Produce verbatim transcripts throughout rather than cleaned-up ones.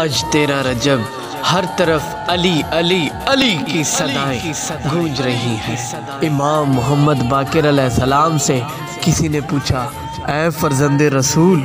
آج تیرہ رجب ہر طرف علی علی علی کی صدائیں گونج رہی ہیں۔ امام محمد باقر علیہ السلام سے کسی نے پوچھا، اے فرزند رسول،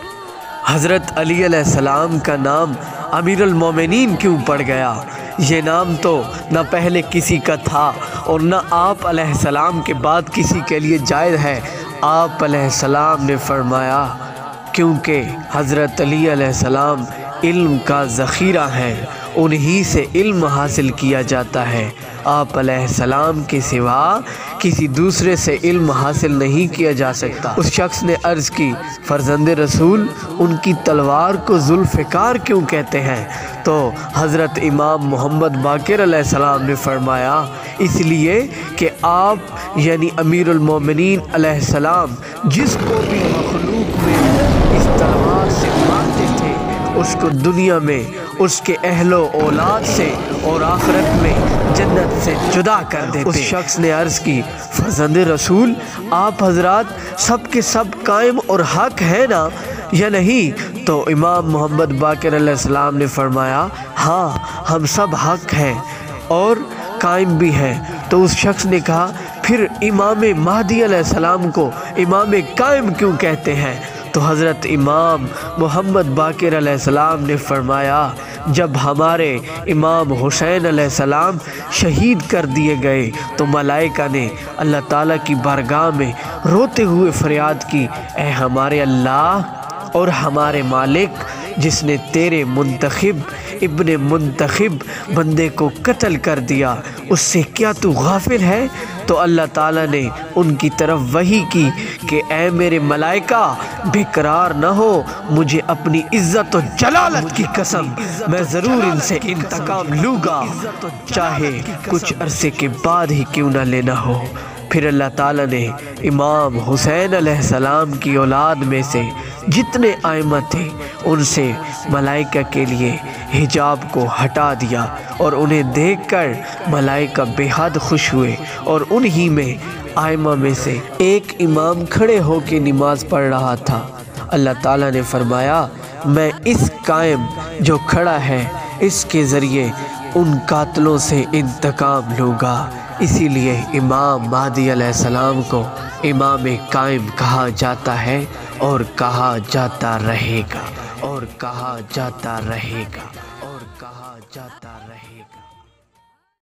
حضرت علی علیہ السلام کا نام امیر المومنین کیوں پڑ گیا؟ یہ نام تو نہ پہلے کسی کا تھا اور نہ آپ علیہ السلام کے بعد کسی کے لیے جائز ہے۔ آپ علیہ السلام نے فرمایا، کیونکہ حضرت علی علیہ السلام علم کا ذخیرہ ہیں، انہی سے علم حاصل کیا جاتا ہے۔ آپ علیہ السلام کے سوا کسی دوسرے سے علم حاصل نہیں کیا جا سکتا۔ اس شخص نے عرض کی، فرزند رسول، ان کی تلوار کو ذوالفقار کیوں کہتے ہیں؟ تو حضرت امام محمد باقر علیہ السلام نے فرمایا، اس لیے کہ آپ یعنی امیر المومنین علیہ السلام جس کو بھی مخلوق میں اس تلوار سے مارتے تھے، اس کو دنیا میں اس کے اہل و اولاد سے اور آخرت میں جنت سے جدا کر دیتے۔ اس شخص نے عرض کی، فرزند رسول، آپ حضرات سب کے سب قائم اور حق ہیں نا یا نہیں؟ تو امام محمد باقر علیہ السلام نے فرمایا، ہاں ہم سب حق ہیں اور قائم بھی ہیں۔ تو اس شخص نے کہا، پھر امام مہدی علیہ السلام کو امام قائم کیوں کہتے ہیں؟ تو حضرت امام محمد باقر علیہ السلام نے فرمایا، جب ہمارے امام حسین علیہ السلام شہید کر دیے گئے تو ملائکہ نے اللہ تعالیٰ کی بارگاہ میں روتے ہوئے فریاد کی، اے ہمارے اللہ اور ہمارے مالک، جس نے تیرے منتخب ابن منتخب بندے کو قتل کر دیا، اس سے کیا تو غافل ہے؟ تو اللہ تعالیٰ نے ان کی طرف وحی کی کہ اے میرے ملائکہ، بے قرار نہ ہو، مجھے اپنی عزت و جلالت کی قسم، میں ضرور ان سے انتقام لوں گا، چاہے کچھ عرصے کے بعد ہی کیوں نہ لینا ہو۔ پھر اللہ تعالیٰ نے امام حسین علیہ السلام کی اولاد میں سے جتنے ائمہ تھے ان سے ملائکہ کے لیے حجاب کو ہٹا دیا، اور انہیں دیکھ کر ملائکہ بے حد خوش ہوئے، اور انہی میں ائمہ میں سے ایک امام کھڑے ہو کے نماز پڑھ رہا تھا۔ اللہ تعالیٰ نے فرمایا، میں اس قائم جو کھڑا ہے اس کے ذریعے ان قاتلوں سے انتقام لوں گا۔ اسی لیے امام مہدی علیہ السلام کو امام قائم کہا جاتا ہے اور کہا جاتا رہے گا اور کہا جاتا رہے گا اور کہا جاتا رہے گا۔